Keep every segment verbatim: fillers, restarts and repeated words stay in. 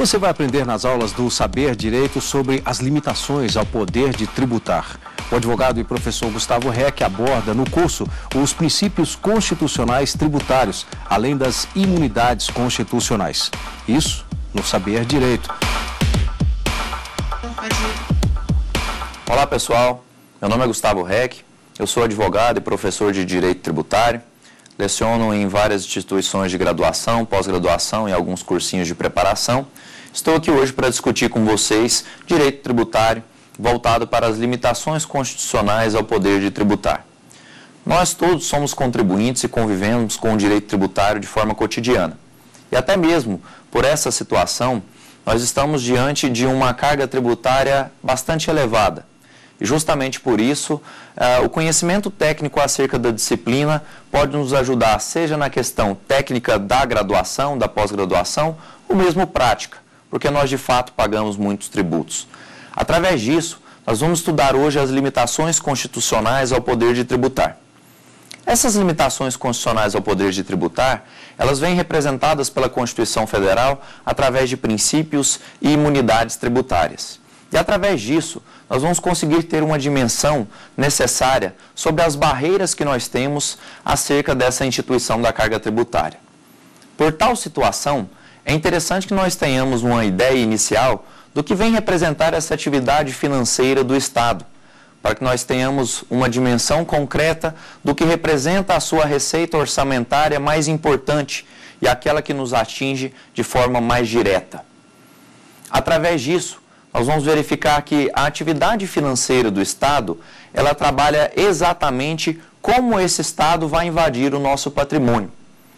Você vai aprender nas aulas do Saber Direito sobre as limitações ao poder de tributar. O advogado e professor Gustavo Reck aborda no curso os princípios constitucionais tributários, além das imunidades constitucionais. Isso no Saber Direito. Olá pessoal, meu nome é Gustavo Reck, eu sou advogado e professor de Direito Tributário, leciono em várias instituições de graduação, pós-graduação e alguns cursinhos de preparação. Estou aqui hoje para discutir com vocês Direito Tributário, voltado para as limitações constitucionais ao poder de tributar. Nós todos somos contribuintes e convivemos com o direito tributário de forma cotidiana. E até mesmo por essa situação, nós estamos diante de uma carga tributária bastante elevada. E justamente por isso, uh, o conhecimento técnico acerca da disciplina pode nos ajudar, seja na questão técnica da graduação, da pós-graduação, ou mesmo prática, porque nós de fato pagamos muitos tributos. Através disso, nós vamos estudar hoje as limitações constitucionais ao poder de tributar. Essas limitações constitucionais ao poder de tributar, elas vêm representadas pela Constituição Federal através de princípios e imunidades tributárias. E através disso, nós vamos conseguir ter uma dimensão necessária sobre as barreiras que nós temos acerca dessa instituição da carga tributária. Por tal situação, é interessante que nós tenhamos uma ideia inicial do que vem representar essa atividade financeira do Estado, para que nós tenhamos uma dimensão concreta do que representa a sua receita orçamentária mais importante e aquela que nos atinge de forma mais direta. Através disso, nós vamos verificar que a atividade financeira do Estado, ela trabalha exatamente como esse Estado vai invadir o nosso patrimônio.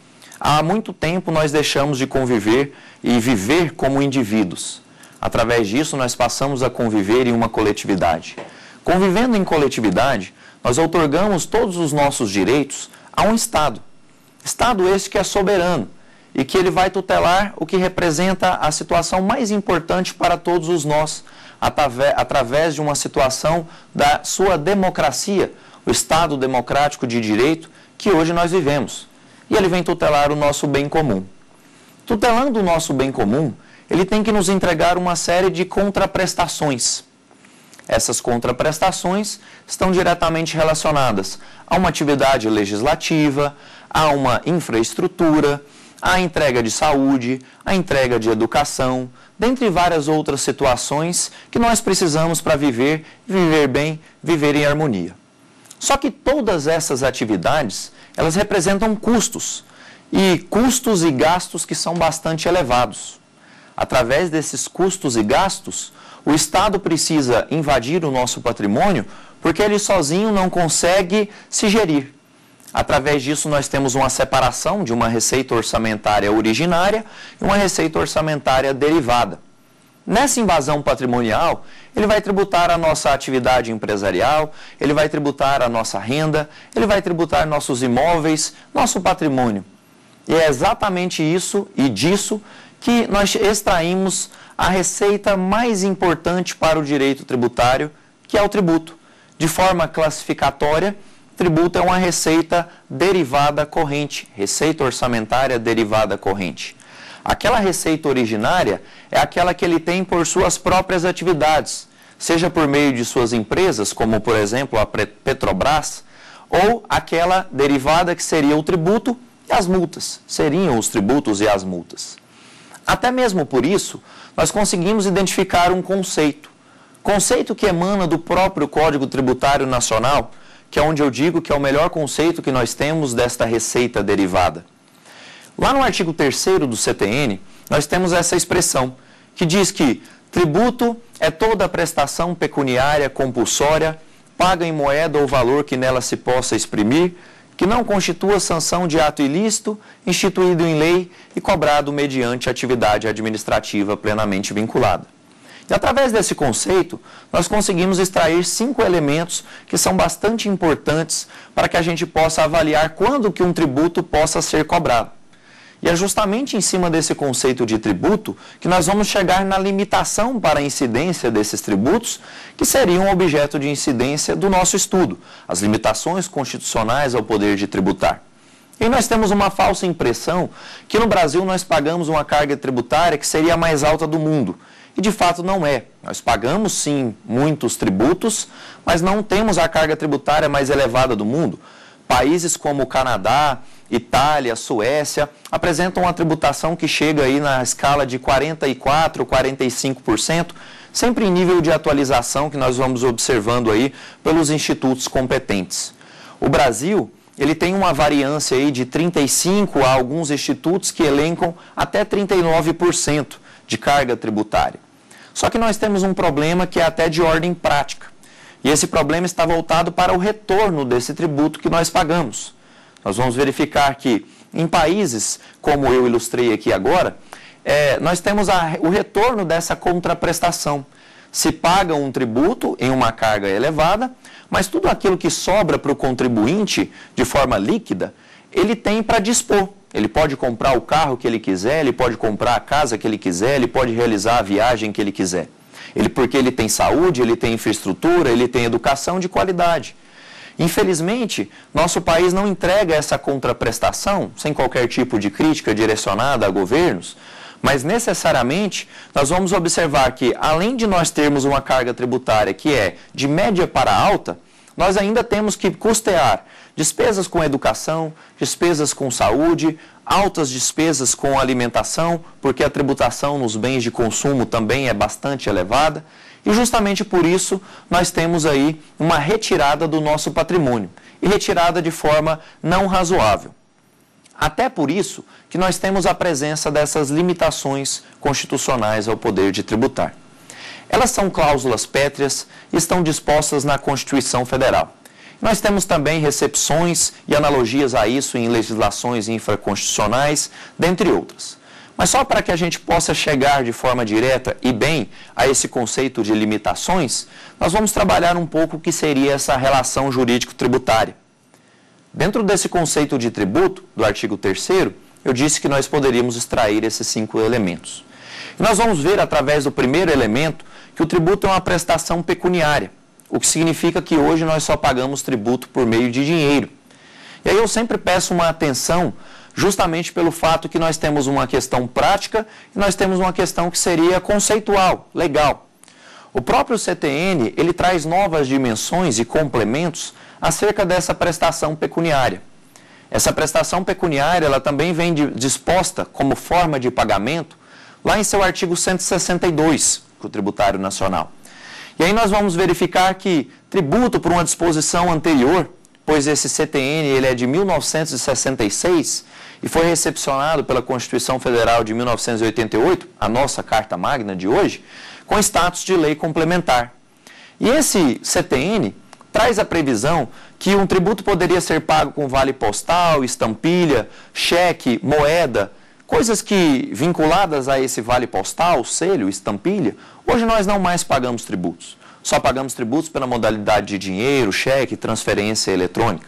Há muito tempo nós deixamos de conviver e viver como indivíduos. Através disso, nós passamos a conviver em uma coletividade. Convivendo em coletividade, nós outorgamos todos os nossos direitos a um Estado. Estado esse que é soberano e que ele vai tutelar o que representa a situação mais importante para todos os nós, através de uma situação da sua democracia, o Estado democrático de direito que hoje nós vivemos. E ele vem tutelar o nosso bem comum. Tutelando o nosso bem comum, ele tem que nos entregar uma série de contraprestações. Essas contraprestações estão diretamente relacionadas a uma atividade legislativa, a uma infraestrutura, a entrega de saúde, a entrega de educação, dentre várias outras situações que nós precisamos para viver, viver bem, viver em harmonia. Só que todas essas atividades, elas representam custos, e custos e gastos que são bastante elevados. Através desses custos e gastos, o Estado precisa invadir o nosso patrimônio porque ele sozinho não consegue se gerir. Através disso, nós temos uma separação de uma receita orçamentária originária e uma receita orçamentária derivada. Nessa invasão patrimonial, ele vai tributar a nossa atividade empresarial, ele vai tributar a nossa renda, ele vai tributar nossos imóveis, nosso patrimônio. E é exatamente isso e disso que nós extraímos a receita mais importante para o direito tributário, que é o tributo. De forma classificatória, tributo é uma receita derivada corrente, receita orçamentária derivada corrente. Aquela receita originária é aquela que ele tem por suas próprias atividades, seja por meio de suas empresas, como por exemplo a Petrobras, ou aquela derivada que seria o tributo e as multas, seriam os tributos e as multas. Até mesmo por isso, nós conseguimos identificar um conceito, conceito que emana do próprio Código Tributário Nacional, que é onde eu digo que é o melhor conceito que nós temos desta receita derivada. Lá no artigo terceiro do C T N, nós temos essa expressão, que diz que tributo é toda prestação pecuniária compulsória, paga em moeda ou valor que nela se possa exprimir, que não constitua sanção de ato ilícito, instituído em lei e cobrado mediante atividade administrativa plenamente vinculada. E através desse conceito, nós conseguimos extrair cinco elementos que são bastante importantes para que a gente possa avaliar quando que um tributo possa ser cobrado. E é justamente em cima desse conceito de tributo que nós vamos chegar na limitação para a incidência desses tributos, que seriam objeto de incidência do nosso estudo, as limitações constitucionais ao poder de tributar. E nós temos uma falsa impressão que no Brasil nós pagamos uma carga tributária que seria a mais alta do mundo. E de fato não é. Nós pagamos sim muitos tributos, mas não temos a carga tributária mais elevada do mundo. Países como o Canadá, Itália, Suécia apresentam uma tributação que chega aí na escala de quarenta e quatro, quarenta e cinco por cento, sempre em nível de atualização que nós vamos observando aí pelos institutos competentes. O Brasil, ele tem uma variância aí de trinta e cinco a alguns institutos que elencam até trinta e nove por cento de carga tributária. Só que nós temos um problema que é até de ordem prática. E esse problema está voltado para o retorno desse tributo que nós pagamos. Nós vamos verificar que em países, como eu ilustrei aqui agora, é, nós temos a, o retorno dessa contraprestação. Se paga um tributo em uma carga elevada, mas tudo aquilo que sobra para o contribuinte de forma líquida, ele tem para dispor. Ele pode comprar o carro que ele quiser, ele pode comprar a casa que ele quiser, ele pode realizar a viagem que ele quiser. Ele, porque ele tem saúde, ele tem infraestrutura, ele tem educação de qualidade. Infelizmente, nosso país não entrega essa contraprestação, sem qualquer tipo de crítica direcionada a governos, mas necessariamente nós vamos observar que, além de nós termos uma carga tributária que é de média para alta, nós ainda temos que custear despesas com educação, despesas com saúde, altas despesas com alimentação, porque a tributação nos bens de consumo também é bastante elevada, e justamente por isso nós temos aí uma retirada do nosso patrimônio, e retirada de forma não razoável. Até por isso que nós temos a presença dessas limitações constitucionais ao poder de tributar. Elas são cláusulas pétreas e estão dispostas na Constituição Federal. Nós temos também recepções e analogias a isso em legislações infraconstitucionais, dentre outras. Mas só para que a gente possa chegar de forma direta e bem a esse conceito de limitações, nós vamos trabalhar um pouco o que seria essa relação jurídico-tributária. Dentro desse conceito de tributo, do artigo terceiro, eu disse que nós poderíamos extrair esses cinco elementos. E nós vamos ver, através do primeiro elemento, que o tributo é uma prestação pecuniária, o que significa que hoje nós só pagamos tributo por meio de dinheiro. E aí eu sempre peço uma atenção justamente pelo fato que nós temos uma questão prática e nós temos uma questão que seria conceitual, legal. O próprio C T N, ele traz novas dimensões e complementos acerca dessa prestação pecuniária. Essa prestação pecuniária, ela também vem de, disposta como forma de pagamento lá em seu artigo cento e sessenta e dois, do Tributário Nacional. E aí nós vamos verificar que tributo por uma disposição anterior, pois esse C T N ele é de mil novecentos e sessenta e seis e foi recepcionado pela Constituição Federal de mil novecentos e oitenta e oito, a nossa Carta Magna de hoje, com status de lei complementar. E esse C T N traz a previsão que um tributo poderia ser pago com vale postal, estampilha, cheque, moeda, coisas que, vinculadas a esse vale postal, selo, estampilha, hoje nós não mais pagamos tributos. Só pagamos tributos pela modalidade de dinheiro, cheque, transferência eletrônica.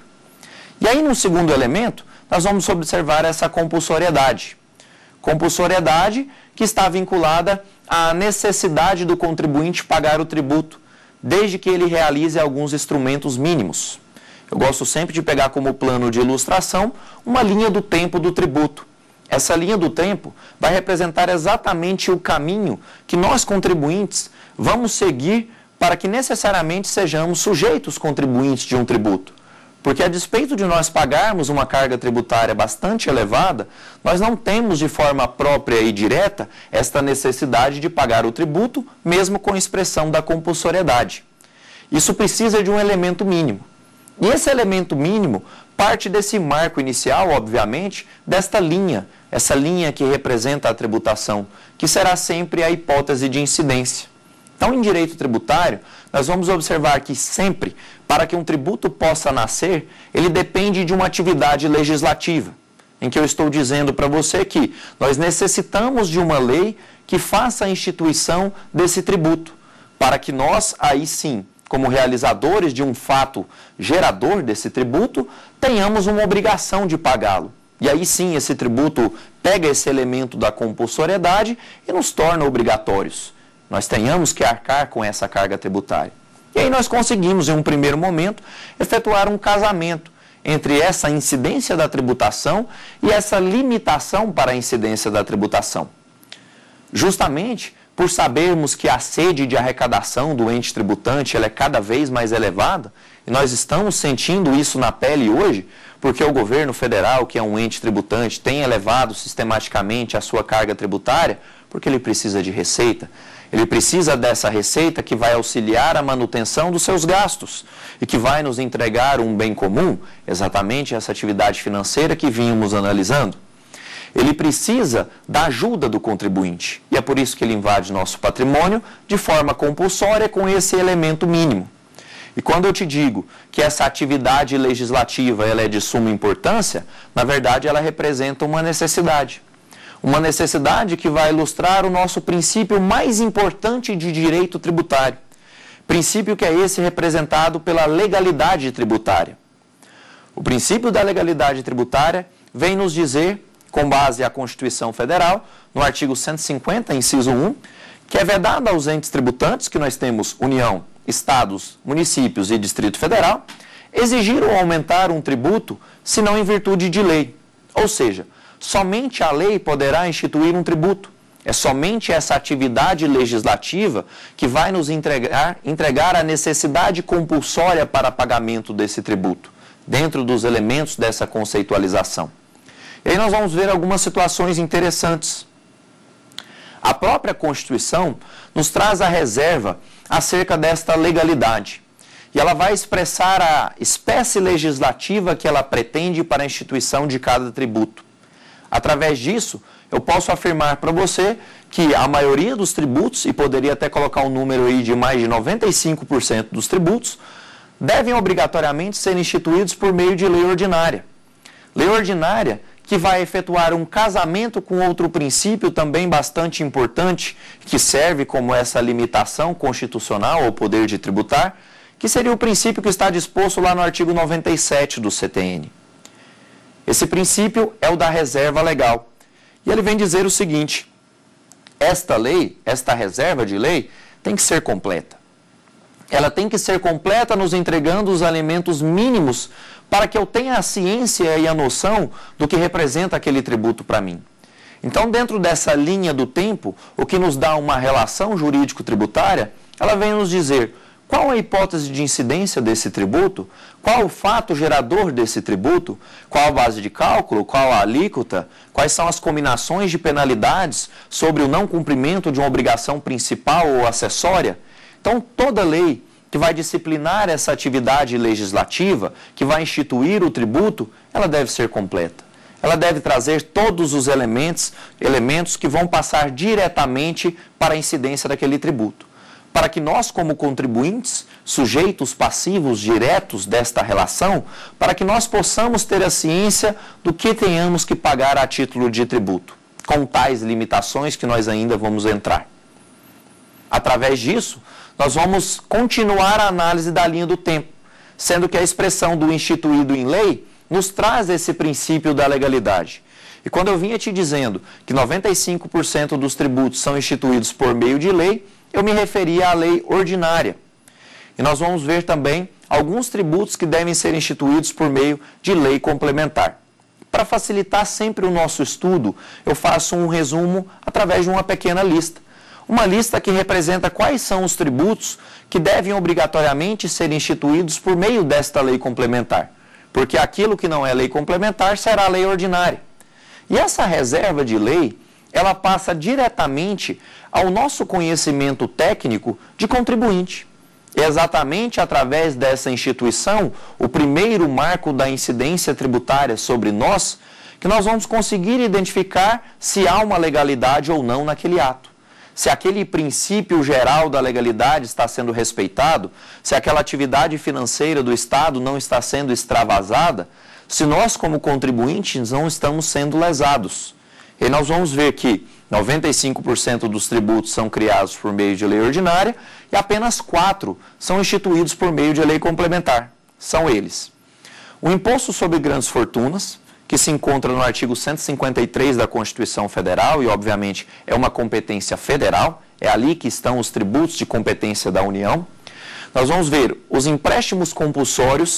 E aí, no segundo elemento, nós vamos observar essa compulsoriedade. Compulsoriedade que está vinculada à necessidade do contribuinte pagar o tributo, desde que ele realize alguns instrumentos mínimos. Eu gosto sempre de pegar como plano de ilustração uma linha do tempo do tributo. Essa linha do tempo vai representar exatamente o caminho que nós, contribuintes, vamos seguir para que necessariamente sejamos sujeitos contribuintes de um tributo. Porque, a despeito de nós pagarmos uma carga tributária bastante elevada, nós não temos de forma própria e direta esta necessidade de pagar o tributo, mesmo com expressão da compulsoriedade. Isso precisa de um elemento mínimo. E esse elemento mínimo parte desse marco inicial, obviamente, desta linha, essa linha que representa a tributação, que será sempre a hipótese de incidência. Então, em direito tributário, nós vamos observar que sempre, para que um tributo possa nascer, ele depende de uma atividade legislativa, em que eu estou dizendo para você que nós necessitamos de uma lei que faça a instituição desse tributo, para que nós, aí sim, como realizadores de um fato gerador desse tributo, tenhamos uma obrigação de pagá-lo. E aí sim, esse tributo pega esse elemento da compulsoriedade e nos torna obrigatórios. Nós tenhamos que arcar com essa carga tributária. E aí nós conseguimos, em um primeiro momento, efetuar um casamento entre essa incidência da tributação e essa limitação para a incidência da tributação? Justamente por sabermos que a sede de arrecadação do ente tributante ela é cada vez mais elevada, e nós estamos sentindo isso na pele hoje, porque o governo federal, que é um ente tributante, tem elevado sistematicamente a sua carga tributária, porque ele precisa de receita. Ele precisa dessa receita que vai auxiliar a manutenção dos seus gastos e que vai nos entregar um bem comum, exatamente essa atividade financeira que vínhamos analisando. Ele precisa da ajuda do contribuinte e é por isso que ele invade nosso patrimônio de forma compulsória com esse elemento mínimo. E quando eu te digo que essa atividade legislativa ela é de suma importância, na verdade ela representa uma necessidade. Uma necessidade que vai ilustrar o nosso princípio mais importante de direito tributário. Princípio que é esse representado pela legalidade tributária. O princípio da legalidade tributária vem nos dizer, com base à Constituição Federal, no artigo cento e cinquenta, inciso um, que é vedado aos entes tributantes, que nós temos União, Estados, Municípios e Distrito Federal, exigir ou aumentar um tributo, se não em virtude de lei. Ou seja, somente a lei poderá instituir um tributo. É somente essa atividade legislativa que vai nos entregar, entregar a necessidade compulsória para pagamento desse tributo, dentro dos elementos dessa conceitualização. E aí nós vamos ver algumas situações interessantes. A própria Constituição nos traz a reserva acerca desta legalidade. E ela vai expressar a espécie legislativa que ela pretende para a instituição de cada tributo. Através disso, eu posso afirmar para você que a maioria dos tributos, e poderia até colocar um número aí de mais de noventa e cinco por cento dos tributos, devem obrigatoriamente ser instituídos por meio de lei ordinária. Lei ordinária que vai efetuar um casamento com outro princípio também bastante importante, que serve como essa limitação constitucional ao poder de tributar, que seria o princípio que está disposto lá no artigo noventa e sete do C T N. Esse princípio é o da reserva legal. E ele vem dizer o seguinte: esta lei, esta reserva de lei, tem que ser completa. Ela tem que ser completa nos entregando os elementos mínimos para que eu tenha a ciência e a noção do que representa aquele tributo para mim. Então, dentro dessa linha do tempo, o que nos dá uma relação jurídico-tributária, ela vem nos dizer qual a hipótese de incidência desse tributo, qual o fato gerador desse tributo, qual a base de cálculo, qual a alíquota, quais são as combinações de penalidades sobre o não cumprimento de uma obrigação principal ou acessória. Então, toda lei que vai disciplinar essa atividade legislativa, que vai instituir o tributo, ela deve ser completa. Ela deve trazer todos os elementos, elementos que vão passar diretamente para a incidência daquele tributo. Para que nós, como contribuintes, sujeitos passivos diretos desta relação, para que nós possamos ter a ciência do que tenhamos que pagar a título de tributo, com tais limitações que nós ainda vamos entrar. Através disso, nós vamos continuar a análise da linha do tempo, sendo que a expressão do instituído em lei nos traz esse princípio da legalidade. E quando eu vinha te dizendo que noventa e cinco por cento dos tributos são instituídos por meio de lei, eu me referia à lei ordinária. E nós vamos ver também alguns tributos que devem ser instituídos por meio de lei complementar. Para facilitar sempre o nosso estudo, eu faço um resumo através de uma pequena lista. Uma lista que representa quais são os tributos que devem obrigatoriamente ser instituídos por meio desta lei complementar. Porque aquilo que não é lei complementar será lei ordinária. E essa reserva de lei, ela passa diretamente ao nosso conhecimento técnico de contribuinte. É exatamente através dessa instituição, o primeiro marco da incidência tributária sobre nós, que nós vamos conseguir identificar se há uma legalidade ou não naquele ato. Se aquele princípio geral da legalidade está sendo respeitado, se aquela atividade financeira do Estado não está sendo extravasada, se nós, como contribuintes, não estamos sendo lesados. E nós vamos ver que noventa e cinco por cento dos tributos são criados por meio de lei ordinária e apenas quatro por cento são instituídos por meio de lei complementar. São eles: o Imposto sobre Grandes Fortunas, que se encontra no artigo cento e cinquenta e três da Constituição Federal e, obviamente, é uma competência federal, é ali que estão os tributos de competência da União. Nós vamos ver os empréstimos compulsórios,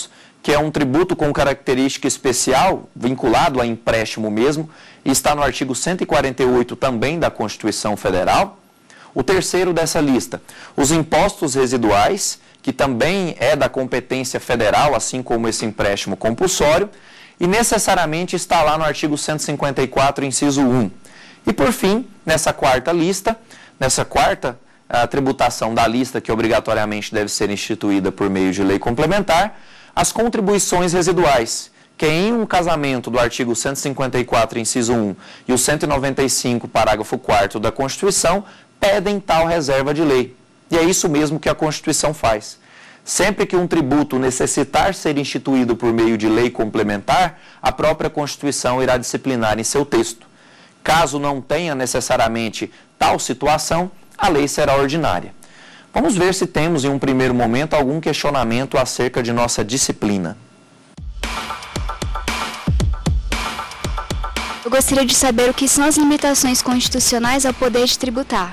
que é um tributo com característica especial, vinculado a empréstimo mesmo, e está no artigo cento e quarenta e oito também da Constituição Federal. O terceiro dessa lista, os impostos residuais, que também é da competência federal, assim como esse empréstimo compulsório, e necessariamente está lá no artigo cento e cinquenta e quatro, inciso um. E por fim, nessa quarta lista, nessa quarta a tributação da lista, que obrigatoriamente deve ser instituída por meio de lei complementar, as contribuições residuais, que em um casamento do artigo cento e cinquenta e quatro, inciso um, e o cento e noventa e cinco, parágrafo quarto da Constituição, pedem tal reserva de lei. E é isso mesmo que a Constituição faz. Sempre que um tributo necessitar ser instituído por meio de lei complementar, a própria Constituição irá disciplinar em seu texto. Caso não tenha necessariamente tal situação, a lei será ordinária. Vamos ver se temos, em um primeiro momento, algum questionamento acerca de nossa disciplina. Eu gostaria de saber o que são as limitações constitucionais ao poder de tributar.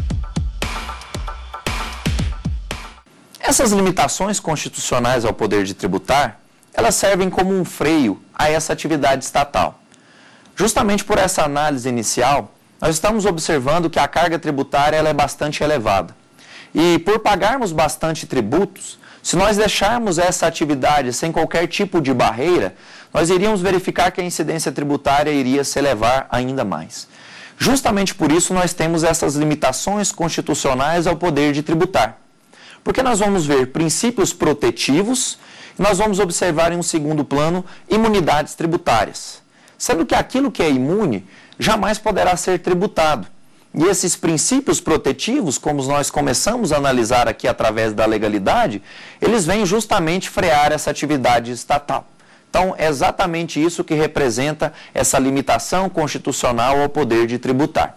Essas limitações constitucionais ao poder de tributar, elas servem como um freio a essa atividade estatal. Justamente por essa análise inicial, nós estamos observando que a carga tributária ela é bastante elevada. E por pagarmos bastante tributos, se nós deixarmos essa atividade sem qualquer tipo de barreira, nós iríamos verificar que a incidência tributária iria se elevar ainda mais. Justamente por isso nós temos essas limitações constitucionais ao poder de tributar. Porque nós vamos ver princípios protetivos e nós vamos observar em um segundo plano imunidades tributárias. Sendo que aquilo que é imune jamais poderá ser tributado. E esses princípios protetivos, como nós começamos a analisar aqui através da legalidade, eles vêm justamente frear essa atividade estatal. Então, é exatamente isso que representa essa limitação constitucional ao poder de tributar.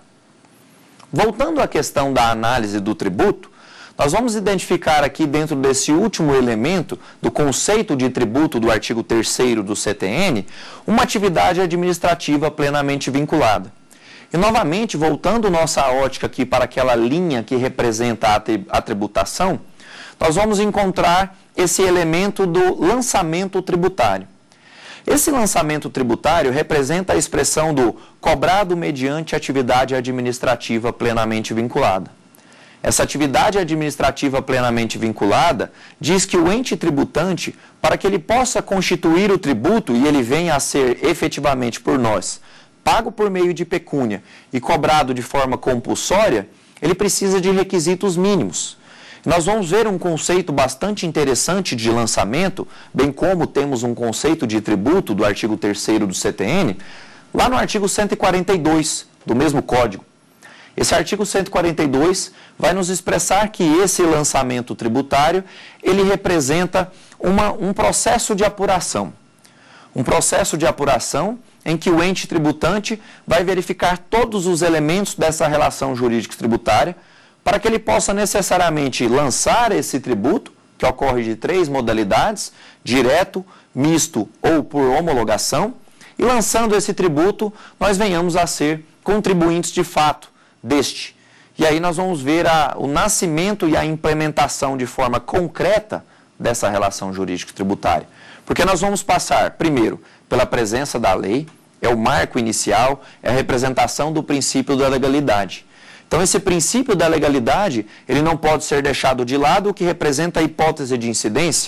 Voltando à questão da análise do tributo, nós vamos identificar aqui dentro desse último elemento do conceito de tributo do artigo terceiro do C T N, uma atividade administrativa plenamente vinculada. E novamente, voltando nossa ótica aqui para aquela linha que representa a tributação, nós vamos encontrar esse elemento do lançamento tributário. Esse lançamento tributário representa a expressão do cobrado mediante atividade administrativa plenamente vinculada. Essa atividade administrativa plenamente vinculada diz que o ente tributante, para que ele possa constituir o tributo e ele venha a ser efetivamente por nós, pago por meio de pecúnia e cobrado de forma compulsória, ele precisa de requisitos mínimos. Nós vamos ver um conceito bastante interessante de lançamento, bem como temos um conceito de tributo do artigo terceiro do C T N, lá no artigo cento e quarenta e dois do mesmo Código. Esse artigo cento e quarenta e dois vai nos expressar que esse lançamento tributário, ele representa uma, um processo de apuração. Um processo de apuração em que o ente tributante vai verificar todos os elementos dessa relação jurídica tributária para que ele possa necessariamente lançar esse tributo, que ocorre de três modalidades, direto, misto ou por homologação, e lançando esse tributo, nós venhamos a ser contribuintes de fato deste. E aí nós vamos ver a, o nascimento e a implementação de forma concreta dessa relação jurídica tributária. Porque nós vamos passar, primeiro, pela presença da lei, é o marco inicial, é a representação do princípio da legalidade. Então, esse princípio da legalidade, ele não pode ser deixado de lado, o que representa a hipótese de incidência.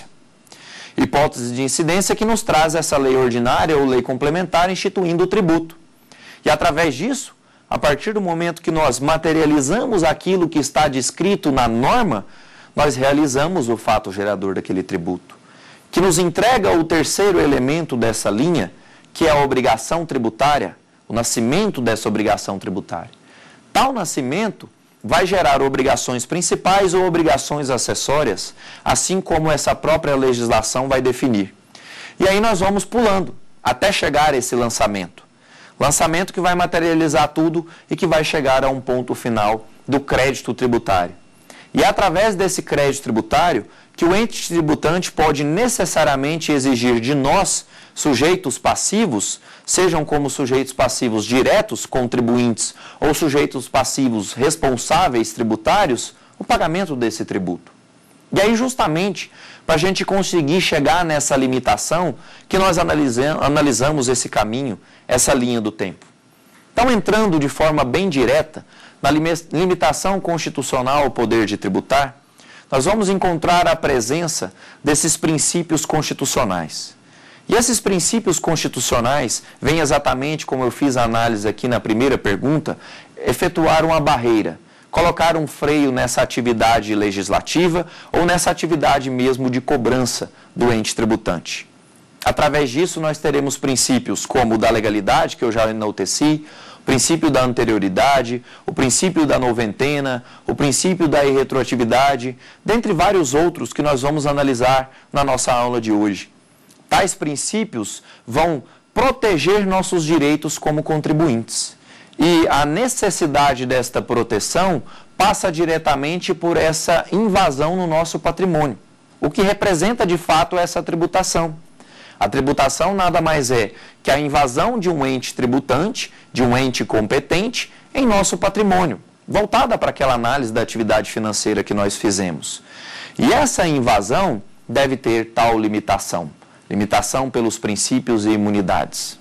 Hipótese de incidência que nos traz essa lei ordinária ou lei complementar instituindo o tributo. E através disso, a partir do momento que nós materializamos aquilo que está descrito na norma, nós realizamos o fato gerador daquele tributo, que nos entrega o terceiro elemento dessa linha, que é a obrigação tributária, o nascimento dessa obrigação tributária. Tal nascimento vai gerar obrigações principais ou obrigações acessórias, assim como essa própria legislação vai definir. E aí nós vamos pulando até chegar a esse lançamento. Lançamento que vai materializar tudo e que vai chegar a um ponto final do crédito tributário. E é através desse crédito tributário que o ente tributante pode necessariamente exigir de nós, sujeitos passivos, sejam como sujeitos passivos diretos, contribuintes, ou sujeitos passivos responsáveis tributários, o pagamento desse tributo. E aí, justamente, para a gente conseguir chegar nessa limitação, que nós analisamos esse caminho, essa linha do tempo. Então, entrando de forma bem direta na limitação constitucional ao poder de tributar, nós vamos encontrar a presença desses princípios constitucionais. E esses princípios constitucionais vêm exatamente, como eu fiz a análise aqui na primeira pergunta, efetuar uma barreira, colocar um freio nessa atividade legislativa ou nessa atividade mesmo de cobrança do ente tributante. Através disso, nós teremos princípios como o da legalidade, que eu já enalteci, o princípio da anterioridade, o princípio da noventena, o princípio da irretroatividade, dentre vários outros que nós vamos analisar na nossa aula de hoje. Tais princípios vão proteger nossos direitos como contribuintes. E a necessidade desta proteção passa diretamente por essa invasão no nosso patrimônio, o que representa de fato essa tributação. A tributação nada mais é que a invasão de um ente tributante, de um ente competente, em nosso patrimônio, voltada para aquela análise da atividade financeira que nós fizemos. E essa invasão deve ter tal limitação. Limitação pelos princípios e imunidades.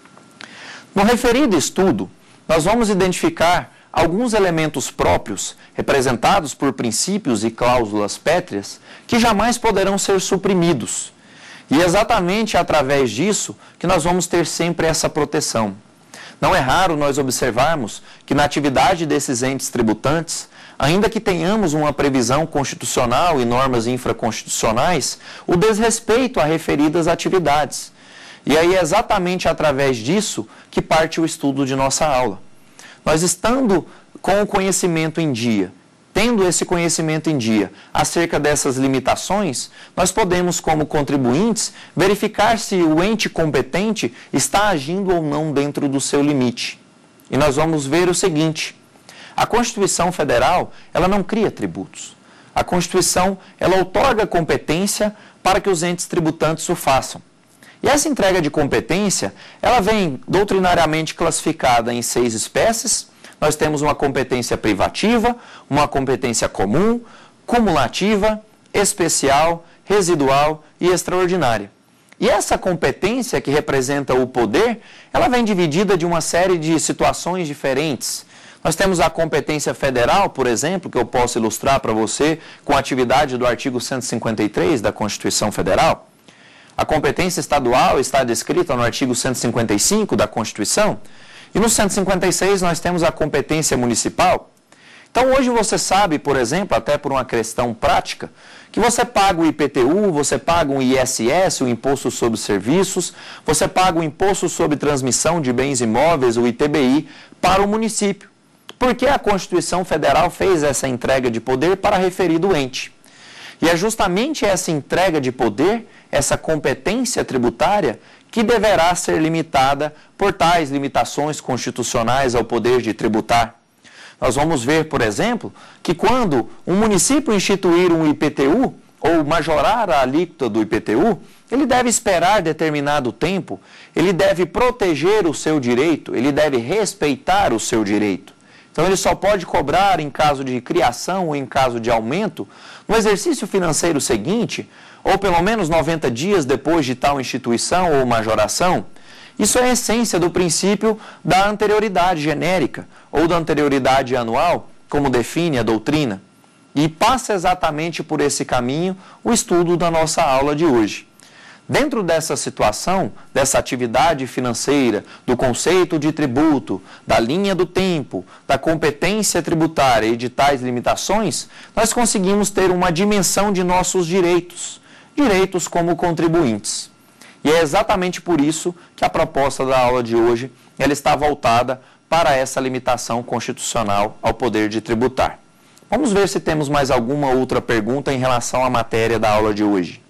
No referido estudo, nós vamos identificar alguns elementos próprios, representados por princípios e cláusulas pétreas, que jamais poderão ser suprimidos. E é exatamente através disso que nós vamos ter sempre essa proteção. Não é raro nós observarmos que na atividade desses entes tributantes, ainda que tenhamos uma previsão constitucional e normas infraconstitucionais, o desrespeito a referidas atividades. E aí é exatamente através disso que parte o estudo de nossa aula. Nós estando com o conhecimento em dia, tendo esse conhecimento em dia acerca dessas limitações, nós podemos, como contribuintes, verificar se o ente competente está agindo ou não dentro do seu limite. E nós vamos ver o seguinte: a Constituição Federal, ela não cria tributos. A Constituição, ela outorga competência para que os entes tributantes o façam. E essa entrega de competência, ela vem doutrinariamente classificada em seis espécies. Nós temos uma competência privativa, uma competência comum, cumulativa, especial, residual e extraordinária. E essa competência que representa o poder, ela vem dividida de uma série de situações diferentes. Nós temos a competência federal, por exemplo, que eu posso ilustrar para você com a atividade do artigo cento e cinquenta e três da Constituição Federal. A competência estadual está descrita no artigo cento e cinquenta e cinco da Constituição. E no cento e cinquenta e seis nós temos a competência municipal. Então hoje você sabe, por exemplo, até por uma questão prática, que você paga o I P T U, você paga o I S S, o Imposto sobre Serviços, você paga o Imposto sobre Transmissão de Bens Imóveis, o I T B I, para o município. Porque a Constituição Federal fez essa entrega de poder para referido ente. E é justamente essa entrega de poder, essa competência tributária, que deverá ser limitada por tais limitações constitucionais ao poder de tributar. Nós vamos ver, por exemplo, que quando um município instituir um I P T U, ou majorar a alíquota do I P T U, ele deve esperar determinado tempo, ele deve proteger o seu direito, ele deve respeitar o seu direito. Então, ele só pode cobrar em caso de criação ou em caso de aumento no exercício financeiro seguinte, ou pelo menos noventa dias depois de tal instituição ou majoração. Isso é a essência do princípio da anterioridade genérica ou da anterioridade anual, como define a doutrina. E passa exatamente por esse caminho o estudo da nossa aula de hoje. Dentro dessa situação, dessa atividade financeira, do conceito de tributo, da linha do tempo, da competência tributária e de tais limitações, nós conseguimos ter uma dimensão de nossos direitos, direitos como contribuintes. E é exatamente por isso que a proposta da aula de hoje ela está voltada para essa limitação constitucional ao poder de tributar. Vamos ver se temos mais alguma outra pergunta em relação à matéria da aula de hoje.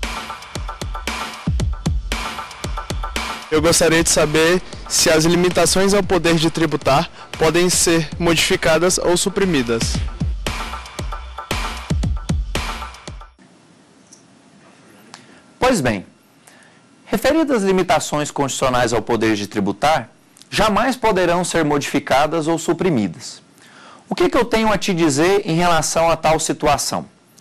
Eu gostaria de saber se as limitações ao poder de tributar podem ser modificadas ou suprimidas. Pois bem, referidas limitações constitucionais ao poder de tributar, jamais poderão ser modificadas ou suprimidas. O que, que eu tenho a te dizer em relação a tal situação?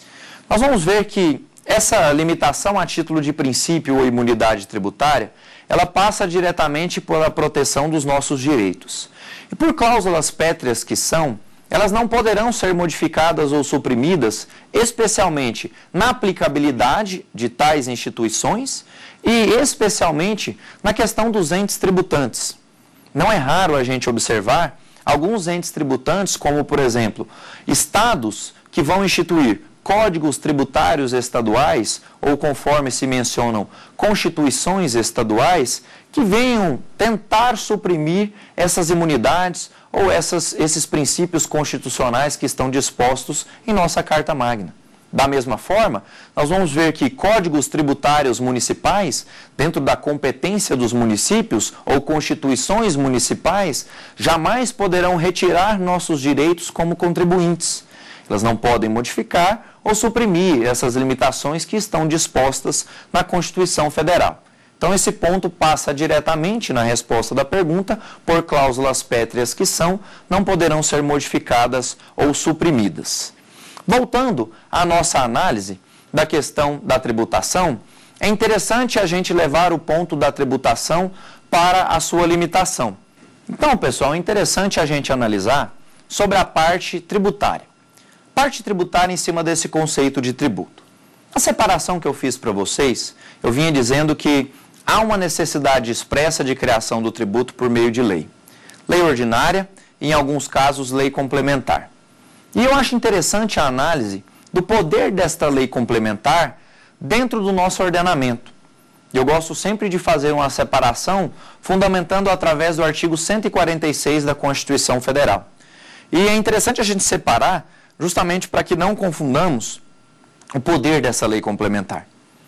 Nós vamos ver que essa limitação a título de princípio ou imunidade tributária, ela passa diretamente pela proteção dos nossos direitos. E por cláusulas pétreas que são, elas não poderão ser modificadas ou suprimidas, especialmente na aplicabilidade de tais instituições e especialmente na questão dos entes tributantes. Não é raro a gente observar alguns entes tributantes, como, por exemplo, estados que vão instituir códigos tributários estaduais, ou conforme se mencionam, constituições estaduais, que venham tentar suprimir essas imunidades ou essas, esses princípios constitucionais que estão dispostos em nossa Carta Magna. Da mesma forma, nós vamos ver que códigos tributários municipais, dentro da competência dos municípios, ou constituições municipais, jamais poderão retirar nossos direitos como contribuintes. Elas não podem modificar ou suprimir essas limitações que estão dispostas na Constituição Federal. Então, esse ponto passa diretamente na resposta da pergunta, por cláusulas pétreas que são, não poderão ser modificadas ou suprimidas. Voltando à nossa análise da questão da tributação, é interessante a gente levar o ponto da tributação para a sua limitação. Então, pessoal, é interessante a gente analisar sobre a parte tributária. Parte tributária em cima desse conceito de tributo. A separação que eu fiz para vocês, eu vinha dizendo que há uma necessidade expressa de criação do tributo por meio de lei. Lei ordinária e, em alguns casos, lei complementar. E eu acho interessante a análise do poder desta lei complementar dentro do nosso ordenamento. Eu gosto sempre de fazer uma separação fundamentando através do artigo cento e quarenta e seis da Constituição Federal. E é interessante a gente separar justamente para que não confundamos o poder dessa lei complementar.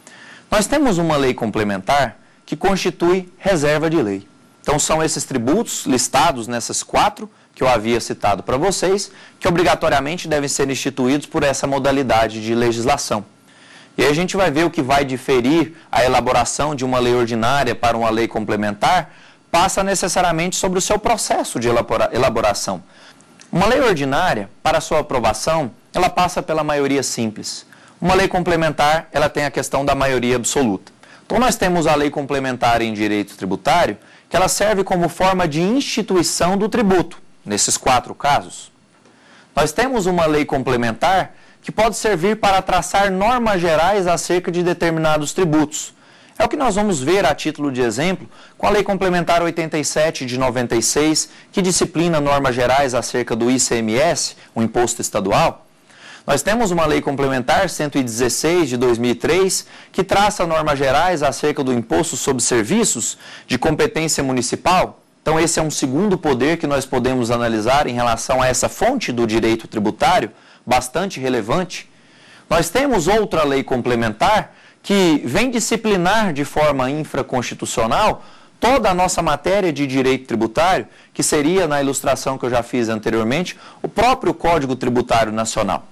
Nós temos uma lei complementar que constitui reserva de lei. Então, são esses tributos listados nessas quatro que eu havia citado para vocês, que obrigatoriamente devem ser instituídos por essa modalidade de legislação. E aí a gente vai ver o que vai diferir a elaboração de uma lei ordinária para uma lei complementar, passa necessariamente sobre o seu processo de elaboração. Uma lei ordinária, para sua aprovação, ela passa pela maioria simples. Uma lei complementar, ela tem a questão da maioria absoluta. Então, nós temos a lei complementar em direito tributário, que ela serve como forma de instituição do tributo, nesses quatro casos. Nós temos uma lei complementar que pode servir para traçar normas gerais acerca de determinados tributos. É o que nós vamos ver a título de exemplo com a Lei Complementar oitenta e sete de noventa e seis, que disciplina normas gerais acerca do I C M S, o imposto estadual. Nós temos uma Lei Complementar cento e dezesseis de dois mil e três, que traça normas gerais acerca do imposto sobre serviços de competência municipal. Então, esse é um segundo poder que nós podemos analisar em relação a essa fonte do direito tributário, bastante relevante. Nós temos outra lei complementar que vem disciplinar de forma infraconstitucional toda a nossa matéria de direito tributário, que seria, na ilustração que eu já fiz anteriormente, o próprio Código Tributário Nacional.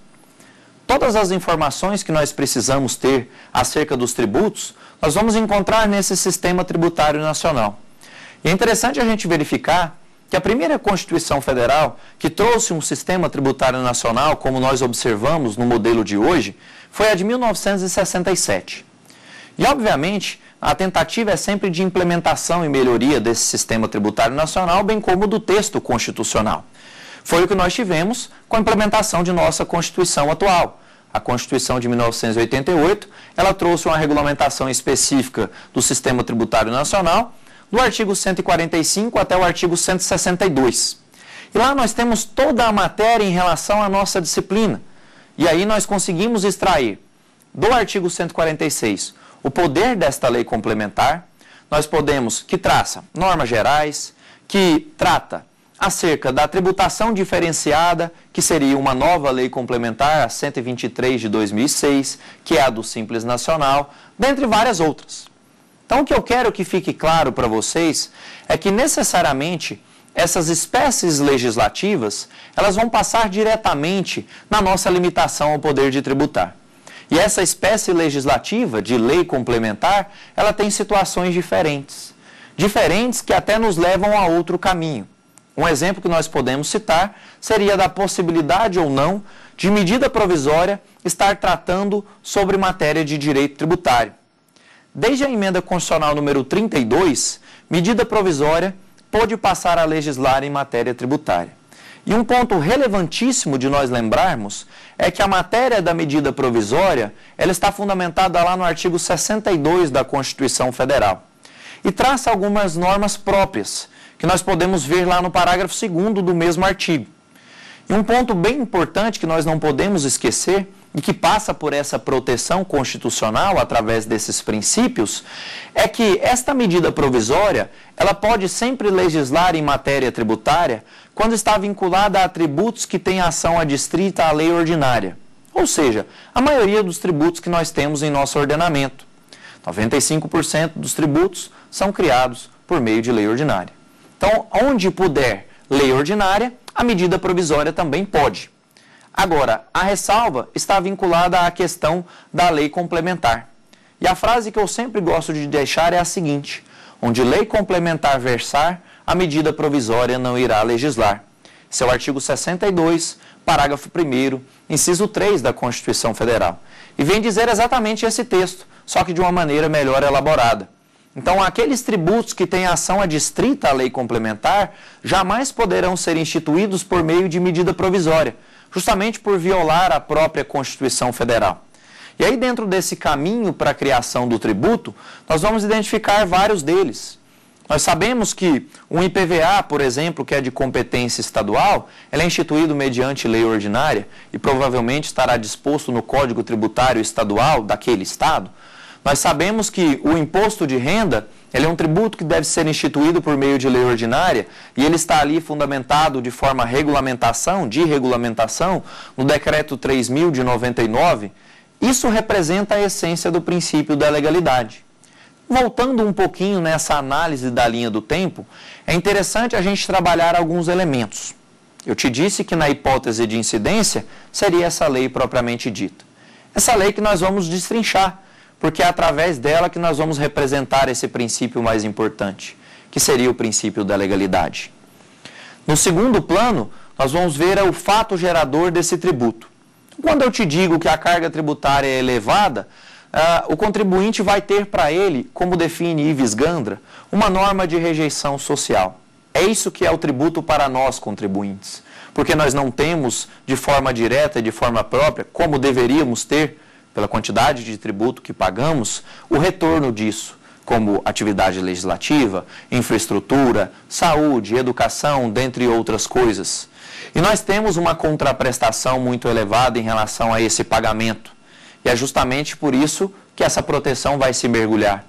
Todas as informações que nós precisamos ter acerca dos tributos, nós vamos encontrar nesse sistema tributário nacional. E é interessante a gente verificar que a primeira Constituição Federal, que trouxe um sistema tributário nacional, como nós observamos no modelo de hoje, foi a de mil novecentos e sessenta e sete. E, obviamente, a tentativa é sempre de implementação e melhoria desse sistema tributário nacional, bem como do texto constitucional. Foi o que nós tivemos com a implementação de nossa Constituição atual. A Constituição de mil novecentos e oitenta e oito, ela trouxe uma regulamentação específica do sistema tributário nacional, do artigo cento e quarenta e cinco até o artigo cento e sessenta e dois. E lá nós temos toda a matéria em relação à nossa disciplina. E aí nós conseguimos extrair do artigo cento e quarenta e seis o poder desta lei complementar. Nós podemos, que traça normas gerais, que trata acerca da tributação diferenciada, que seria uma nova lei complementar, a cento e vinte e três de dois mil e seis, que é a do Simples Nacional, dentre várias outras. Então, o que eu quero que fique claro para vocês é que, necessariamente, essas espécies legislativas, elas vão passar diretamente na nossa limitação ao poder de tributar. E essa espécie legislativa de lei complementar, ela tem situações diferentes. Diferentes que até nos levam a outro caminho. Um exemplo que nós podemos citar seria da possibilidade ou não de medida provisória estar tratando sobre matéria de direito tributário. Desde a emenda constitucional número trinta e dois, medida provisória pôde passar a legislar em matéria tributária. E um ponto relevantíssimo de nós lembrarmos é que a matéria da medida provisória, ela está fundamentada lá no artigo sessenta e dois da Constituição Federal e traça algumas normas próprias, que nós podemos ver lá no parágrafo segundo do mesmo artigo. E um ponto bem importante que nós não podemos esquecer e que passa por essa proteção constitucional através desses princípios, é que esta medida provisória, ela pode sempre legislar em matéria tributária quando está vinculada a tributos que têm ação adstrita à lei ordinária. Ou seja, a maioria dos tributos que nós temos em nosso ordenamento. noventa e cinco por cento dos tributos são criados por meio de lei ordinária. Então, onde puder lei ordinária, a medida provisória também pode. Agora, a ressalva está vinculada à questão da lei complementar. E a frase que eu sempre gosto de deixar é a seguinte: onde lei complementar versar, a medida provisória não irá legislar. Esse é o artigo sessenta e dois, parágrafo primeiro, inciso três da Constituição Federal. E vem dizer exatamente esse texto, só que de uma maneira melhor elaborada. Então, aqueles tributos que têm ação adstrita à lei complementar jamais poderão ser instituídos por meio de medida provisória, justamente por violar a própria Constituição Federal. E aí, dentro desse caminho para a criação do tributo, nós vamos identificar vários deles. Nós sabemos que um I P V A, por exemplo, que é de competência estadual, ele é instituído mediante lei ordinária e provavelmente estará disposto no Código Tributário Estadual daquele estado. Nós sabemos que o imposto de renda, ele é um tributo que deve ser instituído por meio de lei ordinária e ele está ali fundamentado de forma regulamentação, de regulamentação, no decreto três mil de noventa e nove. Isso representa a essência do princípio da legalidade. Voltando um pouquinho nessa análise da linha do tempo, é interessante a gente trabalhar alguns elementos. Eu te disse que na hipótese de incidência seria essa lei propriamente dita. Essa lei que nós vamos destrinchar, porque é através dela que nós vamos representar esse princípio mais importante, que seria o princípio da legalidade. No segundo plano, nós vamos ver o fato gerador desse tributo. Quando eu te digo que a carga tributária é elevada, uh, o contribuinte vai ter para ele, como define Ives Gandra, uma norma de rejeição social. É isso que é o tributo para nós, contribuintes, porque nós não temos de forma direta e de forma própria, como deveríamos ter, pela quantidade de tributo que pagamos, o retorno disso, como atividade legislativa, infraestrutura, saúde, educação, dentre outras coisas. E nós temos uma contraprestação muito elevada em relação a esse pagamento. E é justamente por isso que essa proteção vai se mergulhar.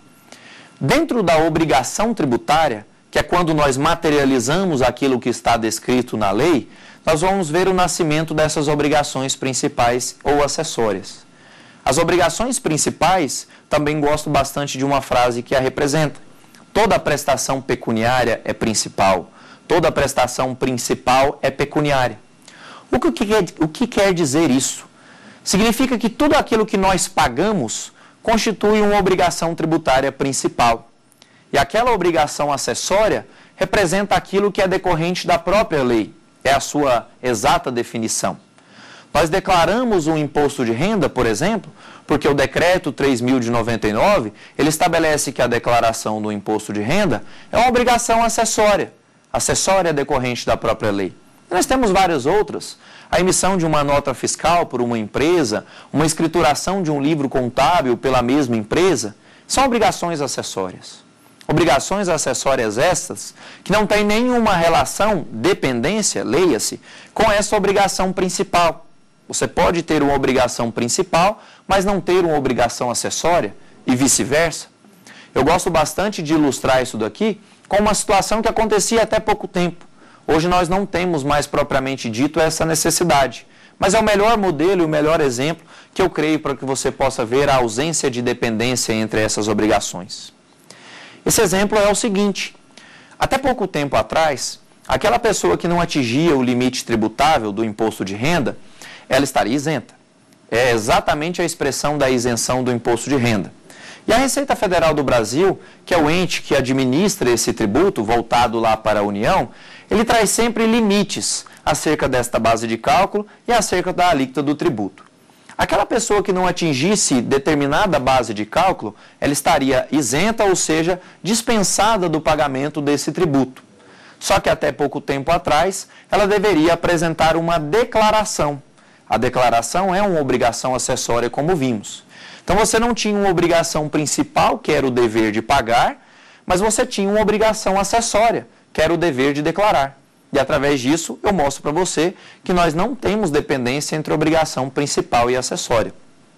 Dentro da obrigação tributária, que é quando nós materializamos aquilo que está descrito na lei, nós vamos ver o nascimento dessas obrigações principais ou acessórias. As obrigações principais, também gosto bastante de uma frase que a representa. Toda prestação pecuniária é principal. Toda prestação principal é pecuniária. O que quer, o que quer dizer isso? Significa que tudo aquilo que nós pagamos constitui uma obrigação tributária principal. E aquela obrigação acessória representa aquilo que é decorrente da própria lei. É a sua exata definição. Nós declaramos um imposto de renda, por exemplo, porque o decreto três mil de noventa e nove, ele estabelece que a declaração do imposto de renda é uma obrigação acessória, acessória decorrente da própria lei. E nós temos várias outras, a emissão de uma nota fiscal por uma empresa, uma escrituração de um livro contábil pela mesma empresa, são obrigações acessórias. Obrigações acessórias estas que não têm nenhuma relação, dependência, leia-se, com essa obrigação principal. Você pode ter uma obrigação principal, mas não ter uma obrigação acessória e vice-versa. Eu gosto bastante de ilustrar isso daqui com uma situação que acontecia até pouco tempo. Hoje nós não temos mais propriamente dito essa necessidade, mas é o melhor modelo e o melhor exemplo que eu creio para que você possa ver a ausência de dependência entre essas obrigações. Esse exemplo é o seguinte: até pouco tempo atrás, aquela pessoa que não atingia o limite tributável do imposto de renda, ela estaria isenta. É exatamente a expressão da isenção do imposto de renda. E a Receita Federal do Brasil, que é o ente que administra esse tributo, voltado lá para a União, ele traz sempre limites acerca desta base de cálculo e acerca da alíquota do tributo. Aquela pessoa que não atingisse determinada base de cálculo, ela estaria isenta, ou seja, dispensada do pagamento desse tributo. Só que até pouco tempo atrás, ela deveria apresentar uma declaração. A declaração é uma obrigação acessória, como vimos. Então você não tinha uma obrigação principal, que era o dever de pagar, mas você tinha uma obrigação acessória, que era o dever de declarar. E através disso eu mostro para você que nós não temos dependência entre obrigação principal e acessória.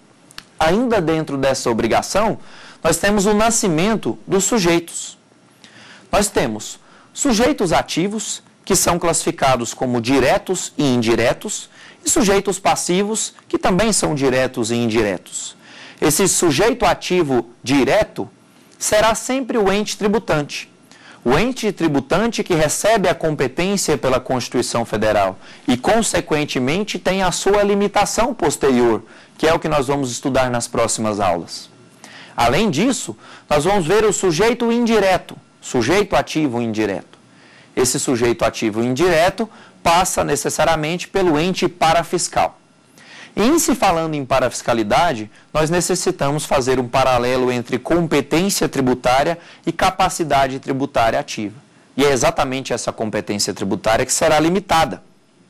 Ainda dentro dessa obrigação, nós temos o nascimento dos sujeitos. Nós temos sujeitos ativos, que são classificados como diretos e indiretos, e sujeitos passivos, que também são diretos e indiretos. Esse sujeito ativo direto será sempre o ente tributante. O ente tributante que recebe a competência pela Constituição Federal e, consequentemente, tem a sua limitação posterior, que é o que nós vamos estudar nas próximas aulas. Além disso, nós vamos ver o sujeito indireto, sujeito ativo indireto. Esse sujeito ativo indireto passa necessariamente pelo ente parafiscal. E em se falando em parafiscalidade, nós necessitamos fazer um paralelo entre competência tributária e capacidade tributária ativa. E é exatamente essa competência tributária que será limitada.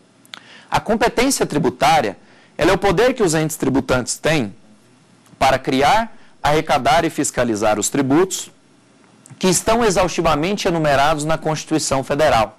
A competência tributária, ela é o poder que os entes tributantes têm para criar, arrecadar e fiscalizar os tributos que estão exaustivamente enumerados na Constituição Federal.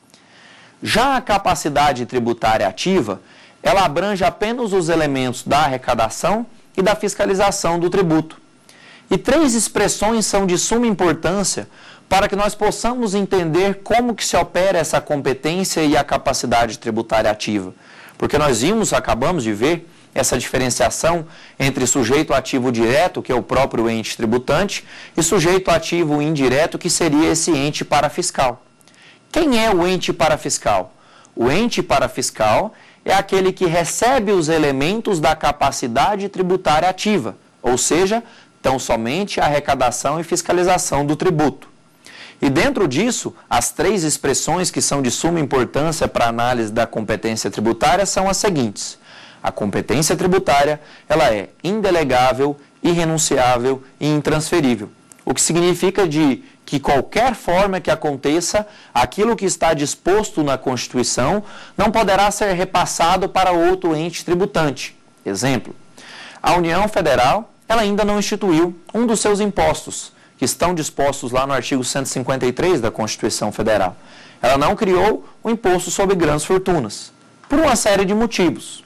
Já a capacidade tributária ativa, ela abrange apenas os elementos da arrecadação e da fiscalização do tributo. E três expressões são de suma importância para que nós possamos entender como que se opera essa competência e a capacidade tributária ativa. Porque nós vimos, acabamos de ver, essa diferenciação entre sujeito ativo direto, que é o próprio ente tributante, e sujeito ativo indireto, que seria esse ente parafiscal. Quem é o ente parafiscal? O ente parafiscal é aquele que recebe os elementos da capacidade tributária ativa, ou seja, tão somente a arrecadação e fiscalização do tributo. E dentro disso, as três expressões que são de suma importância para a análise da competência tributária são as seguintes. A competência tributária, ela é indelegável, irrenunciável e intransferível. O que significa de que qualquer forma que aconteça, aquilo que está disposto na Constituição não poderá ser repassado para outro ente tributante. Exemplo, a União Federal, ela ainda não instituiu um dos seus impostos, que estão dispostos lá no artigo cento e cinquenta e três da Constituição Federal. Ela não criou o imposto sobre grandes fortunas, por uma série de motivos.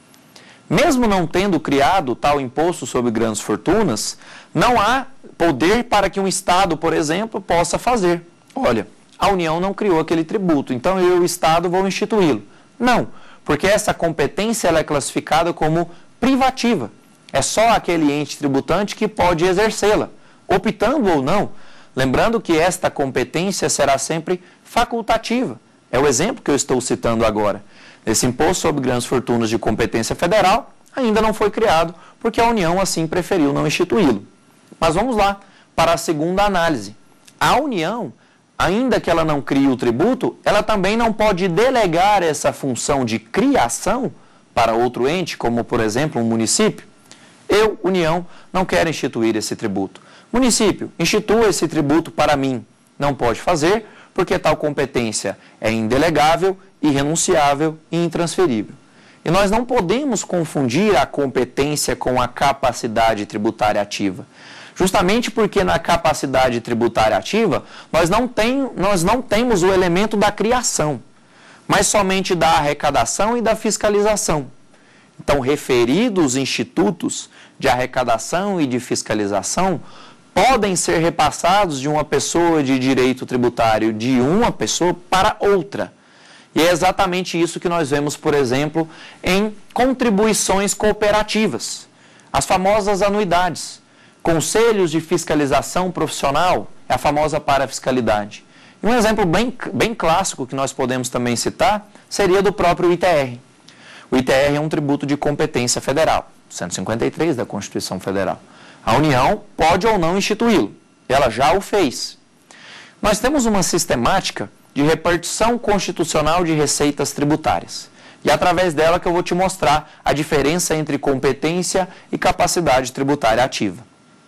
Mesmo não tendo criado tal imposto sobre grandes fortunas, não há poder para que um Estado, por exemplo, possa fazer. Olha, a União não criou aquele tributo, então eu, o Estado, vou instituí-lo. Não, porque essa competência ela é classificada como privativa. É só aquele ente tributante que pode exercê-la, optando ou não. Lembrando que esta competência será sempre facultativa. É o exemplo que eu estou citando agora. Esse imposto sobre grandes fortunas de competência federal ainda não foi criado, porque a União assim preferiu não instituí-lo. Mas vamos lá para a segunda análise. A União, ainda que ela não crie o tributo, ela também não pode delegar essa função de criação para outro ente, como por exemplo um município. Eu, União, não quero instituir esse tributo. Município, institua esse tributo para mim. Não pode fazer, porque tal competência é indelegável, irrenunciável e intransferível. E nós não podemos confundir a competência com a capacidade tributária ativa. Justamente porque na capacidade tributária ativa, nós não, tem, nós não temos o elemento da criação, mas somente da arrecadação e da fiscalização. Então, referidos institutos de arrecadação e de fiscalização podem ser repassados de uma pessoa de direito tributário de uma pessoa para outra. E é exatamente isso que nós vemos, por exemplo, em contribuições cooperativas, as famosas anuidades, conselhos de fiscalização profissional, é a famosa parafiscalidade. E um exemplo bem, bem clássico que nós podemos também citar seria do próprio I T R. O I T R é um tributo de competência federal, cento e cinquenta e três da Constituição Federal. A União pode ou não instituí-lo, ela já o fez. Nós temos uma sistemática de repartição constitucional de receitas tributárias. E é através dela que eu vou te mostrar a diferença entre competência e capacidade tributária ativa.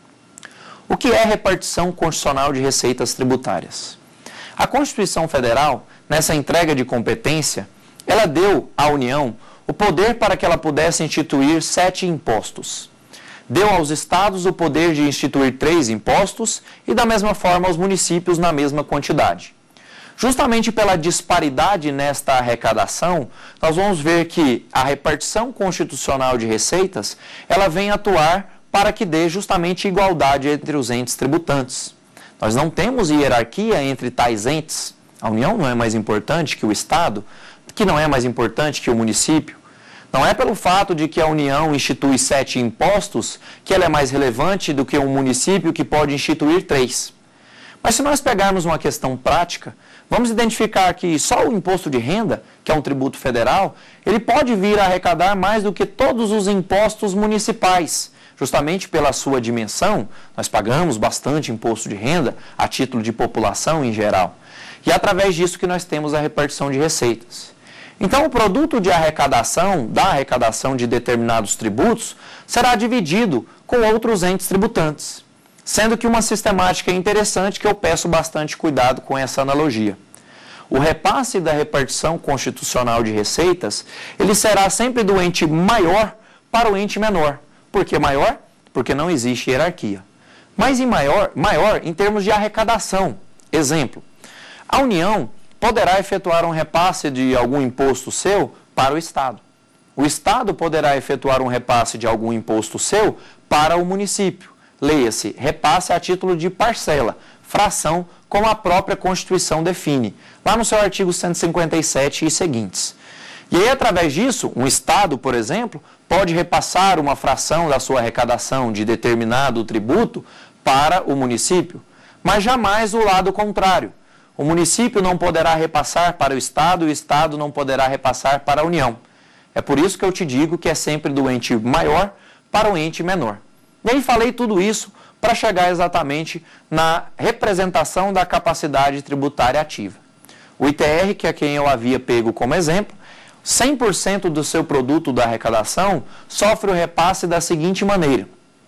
O que é repartição constitucional de receitas tributárias? A Constituição Federal, nessa entrega de competência, ela deu à União o poder para que ela pudesse instituir sete impostos. Deu aos estados o poder de instituir três impostos e, da mesma forma, aos municípios na mesma quantidade. Justamente pela disparidade nesta arrecadação, nós vamos ver que a repartição constitucional de receitas, ela vem atuar para que dê justamente igualdade entre os entes tributantes. Nós não temos hierarquia entre tais entes. A União não é mais importante que o Estado, que não é mais importante que o município. Não é pelo fato de que a União institui sete impostos que ela é mais relevante do que um município que pode instituir três. Mas se nós pegarmos uma questão prática, vamos identificar que só o imposto de renda, que é um tributo federal, ele pode vir a arrecadar mais do que todos os impostos municipais. Justamente pela sua dimensão, nós pagamos bastante imposto de renda a título de população em geral. E é através disso que nós temos a repartição de receitas. Então, o produto de arrecadação, da arrecadação de determinados tributos, será dividido com outros entes tributantes. Sendo que uma sistemática interessante que eu peço bastante cuidado com essa analogia. O repasse da repartição constitucional de receitas, ele será sempre do ente maior para o ente menor. Por que maior? Porque não existe hierarquia. Mas em maior, maior em termos de arrecadação. Exemplo, a União poderá efetuar um repasse de algum imposto seu para o Estado. O Estado poderá efetuar um repasse de algum imposto seu para o município. Leia-se, repasse a título de parcela, fração, como a própria Constituição define, lá no seu artigo cento e cinquenta e sete e seguintes. E aí, através disso, um Estado, por exemplo, pode repassar uma fração da sua arrecadação de determinado tributo para o município, mas jamais o lado contrário. O município não poderá repassar para o Estado e o Estado não poderá repassar para a União. É por isso que eu te digo que é sempre do ente maior para o ente menor. E aí falei tudo isso para chegar exatamente na representação da capacidade tributária ativa. O I T R, que é quem eu havia pego como exemplo, cem por cento do seu produto da arrecadação sofre o repasse da seguinte maneira.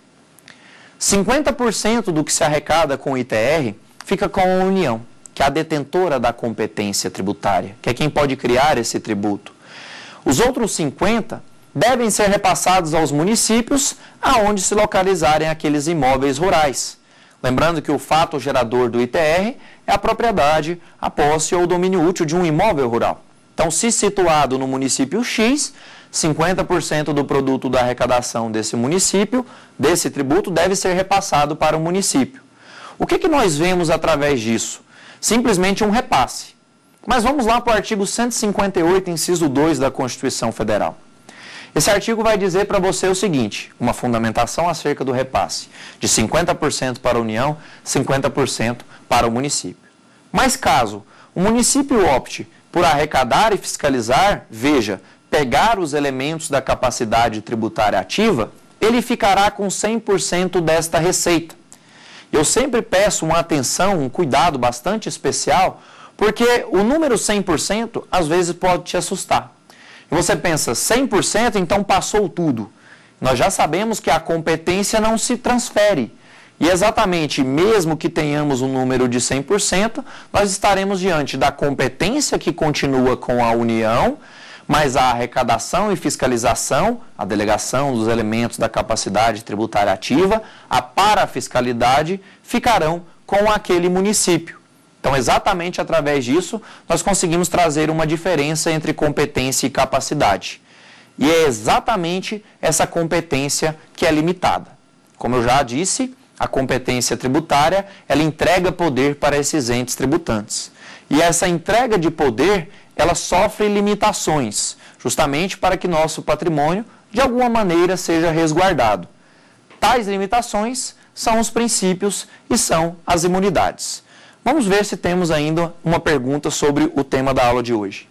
cinquenta por cento do que se arrecada com o I T R fica com a União, que é a detentora da competência tributária, que é quem pode criar esse tributo. Os outros cinquenta por cento devem ser repassados aos municípios aonde se localizarem aqueles imóveis rurais. Lembrando que o fato gerador do I T R é a propriedade, a posse ou o domínio útil de um imóvel rural. Então, se situado no município X, cinquenta por cento do produto da arrecadação desse município, desse tributo, deve ser repassado para o município. O que que nós vemos através disso? Simplesmente um repasse. Mas vamos lá para o artigo cento e cinquenta e oito, inciso dois da Constituição Federal. Esse artigo vai dizer para você o seguinte, uma fundamentação acerca do repasse, de cinquenta por cento para a União, cinquenta por cento para o município. Mas caso o município opte por arrecadar e fiscalizar, veja, pegar os elementos da capacidade tributária ativa, ele ficará com cem por cento desta receita. Eu sempre peço uma atenção, um cuidado bastante especial, porque o número cem por cento às vezes pode te assustar. E você pensa, cem por cento, então passou tudo. Nós já sabemos que a competência não se transfere. E exatamente, mesmo que tenhamos um número de cem por cento, nós estaremos diante da competência que continua com a União, mas a arrecadação e fiscalização, a delegação dos elementos da capacidade tributária ativa, a parafiscalidade, ficarão com aquele município. Então, exatamente através disso, nós conseguimos trazer uma diferença entre competência e capacidade. E é exatamente essa competência que é limitada. Como eu já disse, a competência tributária, ela entrega poder para esses entes tributantes. E essa entrega de poder, ela sofre limitações, justamente para que nosso patrimônio, de alguma maneira, seja resguardado. Tais limitações são os princípios e são as imunidades. Vamos ver se temos ainda uma pergunta sobre o tema da aula de hoje.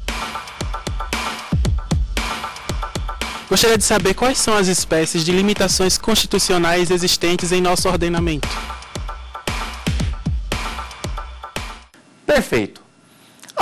Gostaria de saber quais são as espécies de limitações constitucionais existentes em nosso ordenamento. Perfeito.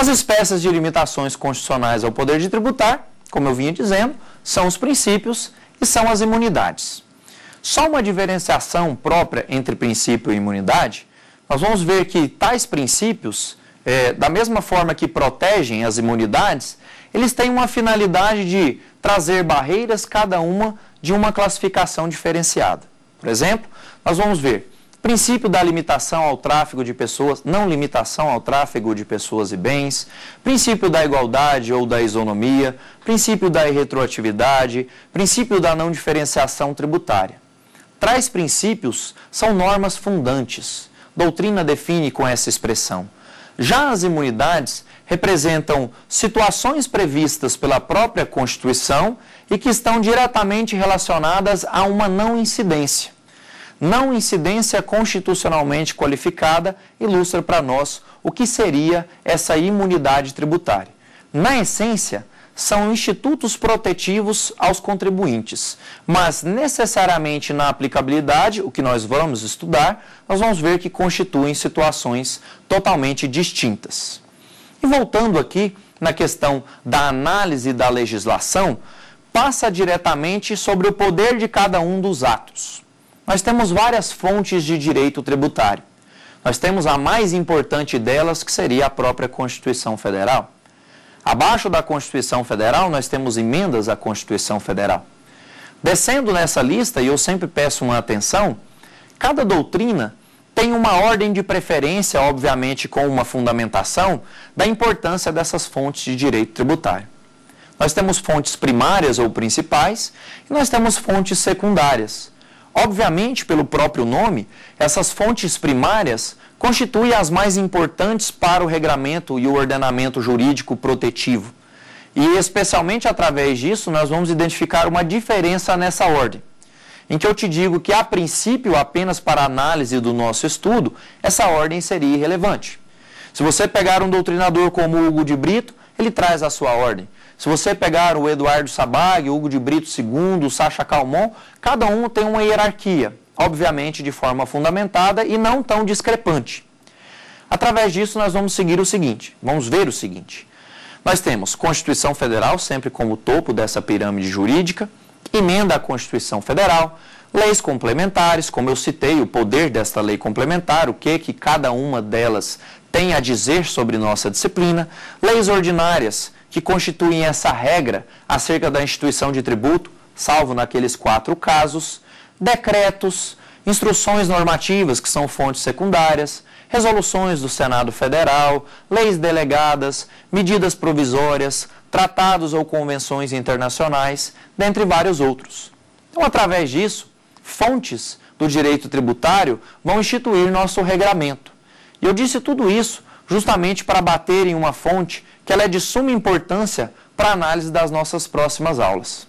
As espécies de limitações constitucionais ao poder de tributar, como eu vinha dizendo, são os princípios e são as imunidades. Só uma diferenciação própria entre princípio e imunidade, nós vamos ver que tais princípios, é, da mesma forma que protegem as imunidades, eles têm uma finalidade de trazer barreiras, cada uma de uma classificação diferenciada. Por exemplo, nós vamos ver princípio da limitação ao tráfego de pessoas, não limitação ao tráfego de pessoas e bens, princípio da igualdade ou da isonomia, princípio da irretroatividade, princípio da não diferenciação tributária. Tais princípios são normas fundantes. Doutrina define com essa expressão. Já as imunidades representam situações previstas pela própria Constituição e que estão diretamente relacionadas a uma não incidência. Não incidência constitucionalmente qualificada ilustra para nós o que seria essa imunidade tributária. Na essência, são institutos protetivos aos contribuintes, mas necessariamente na aplicabilidade, o que nós vamos estudar, nós vamos ver que constituem situações totalmente distintas. E voltando aqui na questão da análise da legislação, passa diretamente sobre o poder de cada um dos atos. Nós temos várias fontes de direito tributário. Nós temos a mais importante delas, que seria a própria Constituição Federal. Abaixo da Constituição Federal, nós temos emendas à Constituição Federal. Descendo nessa lista, e eu sempre peço uma atenção, cada doutrina tem uma ordem de preferência, obviamente com uma fundamentação, da importância dessas fontes de direito tributário. Nós temos fontes primárias ou principais, e nós temos fontes secundárias. Obviamente, pelo próprio nome, essas fontes primárias constituem as mais importantes para o regramento e o ordenamento jurídico protetivo. E, especialmente através disso, nós vamos identificar uma diferença nessa ordem, em que eu te digo que, a princípio, apenas para a análise do nosso estudo, essa ordem seria irrelevante. Se você pegar um doutrinador como Hugo de Brito, ele traz a sua ordem. Se você pegar o Eduardo Sabag, Hugo de Brito segundo, Sacha Calmon, cada um tem uma hierarquia, obviamente de forma fundamentada e não tão discrepante. Através disso, nós vamos seguir o seguinte, vamos ver o seguinte. Nós temos Constituição Federal, sempre como topo dessa pirâmide jurídica, emenda à Constituição Federal, leis complementares, como eu citei, o poder desta lei complementar, o que, que cada uma delas tem a dizer sobre nossa disciplina, leis ordinárias, que constituem essa regra acerca da instituição de tributo, salvo naqueles quatro casos, decretos, instruções normativas, que são fontes secundárias, resoluções do Senado Federal, leis delegadas, medidas provisórias, tratados ou convenções internacionais, dentre vários outros. Então, através disso, fontes do direito tributário vão instituir nosso regramento. E eu disse tudo isso justamente para bater em uma fonte que ela é de suma importância para a análise das nossas próximas aulas.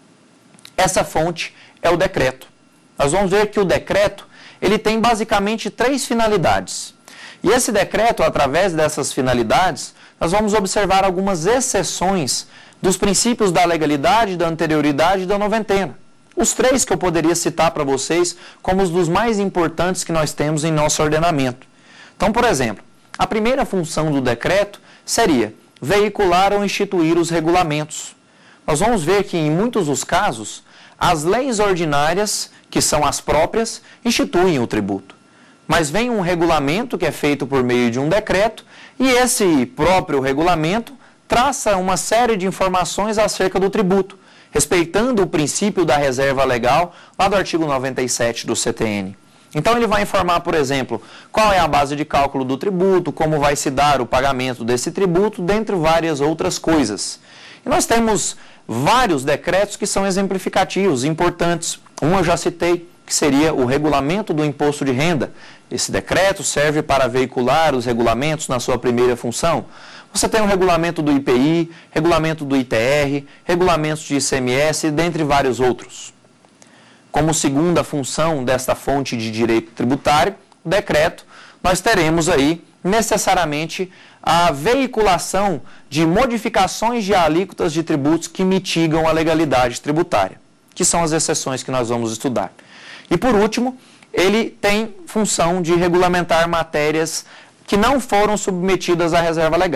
Essa fonte é o decreto. Nós vamos ver que o decreto ele tem basicamente três finalidades. E esse decreto, através dessas finalidades, nós vamos observar algumas exceções dos princípios da legalidade, da anterioridade e da noventena. Os três que eu poderia citar para vocês como os dos mais importantes que nós temos em nosso ordenamento. Então, por exemplo, a primeira função do decreto seria veicular ou instituir os regulamentos. Nós vamos ver que, em muitos dos casos, as leis ordinárias, que são as próprias, instituem o tributo. Mas vem um regulamento que é feito por meio de um decreto e esse próprio regulamento traça uma série de informações acerca do tributo, respeitando o princípio da reserva legal lá do artigo noventa e sete do C T N. Então ele vai informar, por exemplo, qual é a base de cálculo do tributo, como vai se dar o pagamento desse tributo, dentre várias outras coisas. E nós temos vários decretos que são exemplificativos, importantes. Um eu já citei, que seria o regulamento do imposto de renda. Esse decreto serve para veicular os regulamentos na sua primeira função. Você tem o regulamento do I P I, regulamento do I T R, regulamentos de I C M S, dentre vários outros. Como segunda função desta fonte de direito tributário, o decreto, nós teremos aí necessariamente a veiculação de modificações de alíquotas de tributos que mitigam a legalidade tributária, que são as exceções que nós vamos estudar. E por último, ele tem função de regulamentar matérias que não foram submetidas à reserva legal.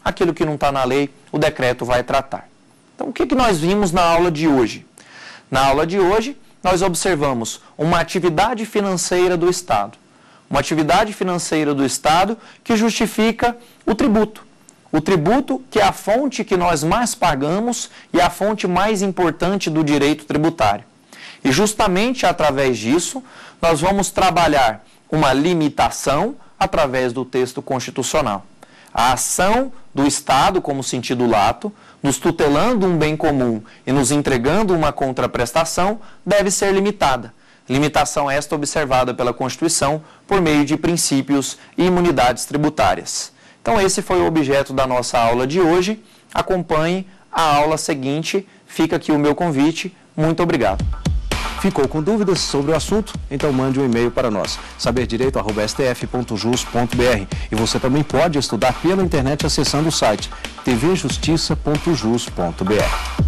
aquilo que não está na lei, o decreto vai tratar. Então, o que, que nós vimos na aula de hoje? Na aula de hoje, nós observamos uma atividade financeira do Estado. Uma atividade financeira do Estado que justifica o tributo. O tributo que é a fonte que nós mais pagamos e a fonte mais importante do direito tributário. E justamente através disso, nós vamos trabalhar uma limitação através do texto constitucional. A ação do Estado, como sentido lato, nos tutelando um bem comum e nos entregando uma contraprestação, deve ser limitada. Limitação esta observada pela Constituição por meio de princípios e imunidades tributárias. Então esse foi o objeto da nossa aula de hoje. Acompanhe a aula seguinte. Fica aqui o meu convite. Muito obrigado. Ficou com dúvidas sobre o assunto? Então mande um e-mail para nós, saber direito arroba s t f ponto jus ponto b r. E você também pode estudar pela internet acessando o site t v justiça ponto jus ponto b r.